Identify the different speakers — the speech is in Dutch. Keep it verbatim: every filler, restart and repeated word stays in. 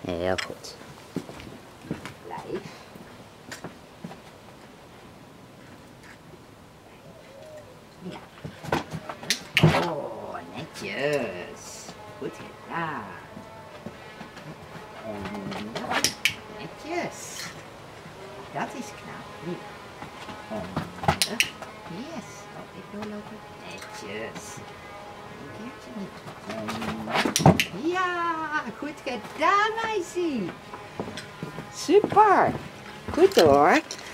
Speaker 1: Heel goed. Blijf. Ja. Oh, netjes. Goed gedaan. En netjes. Dat is knap. Nu. Handig. Yes. Oh, ik doorlopen. Netjes. Een keertje niet. Ja, goed gedaan, meisje. Super. Goed hoor.